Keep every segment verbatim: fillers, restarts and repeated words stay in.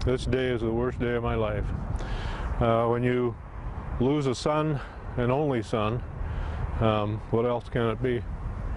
this day is the worst day of my life. Uh, when you lose a son, an only son, um, what else can it be?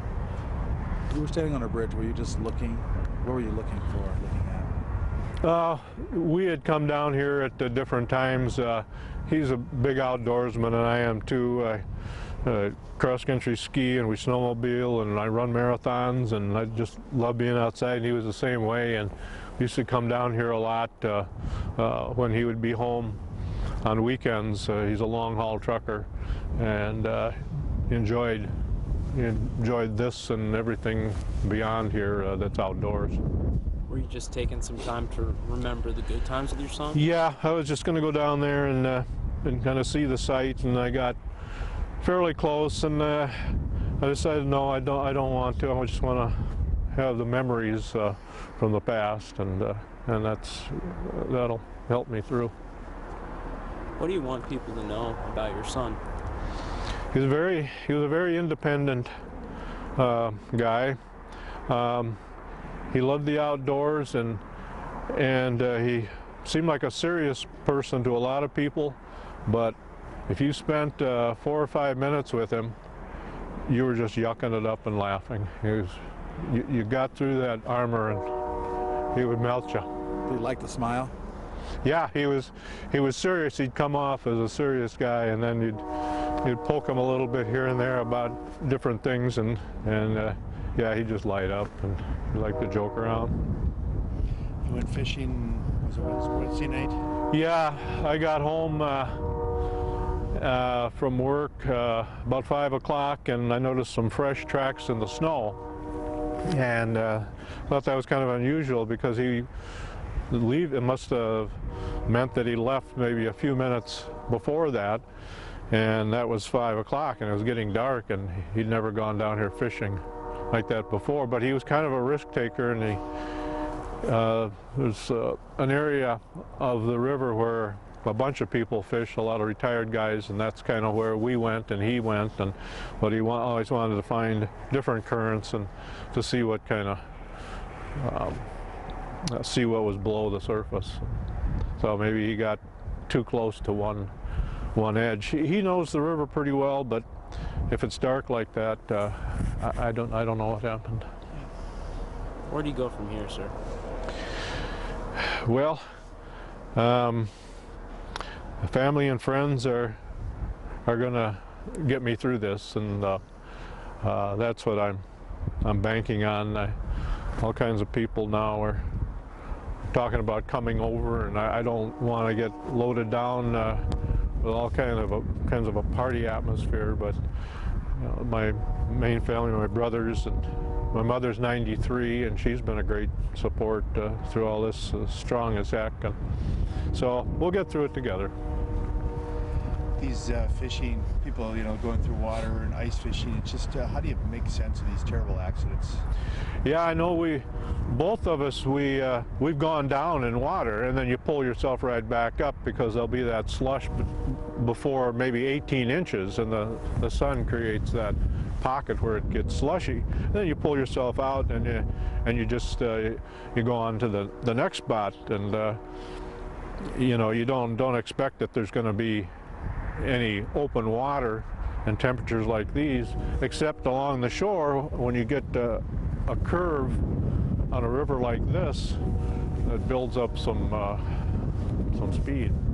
You were standing on a bridge. Were you just looking? What were you looking for, looking at? Uh, we had come down here at uh, different times. Uh, he's a big outdoorsman, and I am too. I uh, cross-country ski, and we snowmobile, and I run marathons, and I just love being outside. And he was the same way, and we used to come down here a lot uh, uh, when he would be home on weekends. Uh, he's a long-haul trucker, and uh, enjoyed enjoyed this and everything beyond here uh, that's outdoors. Were you just taking some time to remember the good times with your son? Yeah, I was just going to go down there and uh, and kind of see the site, and I got fairly close, and uh, I decided no, I don't. I don't want to. I just want to have the memories uh, from the past, and uh, and that's that'll help me through. What do you want people to know about your son? He was very, he was a very independent uh, guy. Um, he loved the outdoors, and and uh, he seemed like a serious person to a lot of people. But if you spent uh, four or five minutes with him, you were just yucking it up and laughing. He was, you, you got through that armor, and he would melt you. Did you like the smile? Yeah, he was he was serious. He'd come off as a serious guy, and then you'd you'd poke him a little bit here and there about different things, and and uh, yeah, he'd just light up, and he liked to joke around. You went fishing, was it Wednesday night? Yeah, I got home uh, uh, from work uh, about five o'clock, and I noticed some fresh tracks in the snow, and uh, thought that was kind of unusual because he leave it must have meant that he left maybe a few minutes before that, and that was five o'clock, and it was getting dark, and he'd never gone down here fishing like that before. But he was kind of a risk taker, and he uh, there's uh, an area of the river where a bunch of people fish, a lot of retired guys, and that's kind of where we went and he went, and but he wa always wanted to find different currents and to see what kind of um, Uh, see what was below the surface. So maybe he got too close to one one edge. He, he knows the river pretty well, but if it's dark like that, uh, I, I don't I don't know what happened. Where do you go from here, sir? Well, um, family and friends are are gonna get me through this, and uh, uh, that's what I'm I'm banking on. I, all kinds of people now are talking about coming over, and I, I don't want to get loaded down uh, with all kind of a, kinds of a party atmosphere. But you know, my main family, my brothers, and my mother's ninety-three, and she's been a great support uh, through all this, uh, strong as heck. And so we'll get through it together. These uh, fishing people, you know, going through water and ice fishing, it's just uh, how do you make sense of these terrible accidents? Yeah, I know we, both of us, we, uh, we've gone down in water, and then you pull yourself right back up because there'll be that slush before maybe eighteen inches, and the, the sun creates that pocket where it gets slushy. And then you pull yourself out, and you, and you just, uh, you go on to the, the next spot, and uh, you know, you don't, don't expect that there's going to be any open water and temperatures like these, except along the shore when you get uh, a curve on a river like this that builds up some uh, some speed.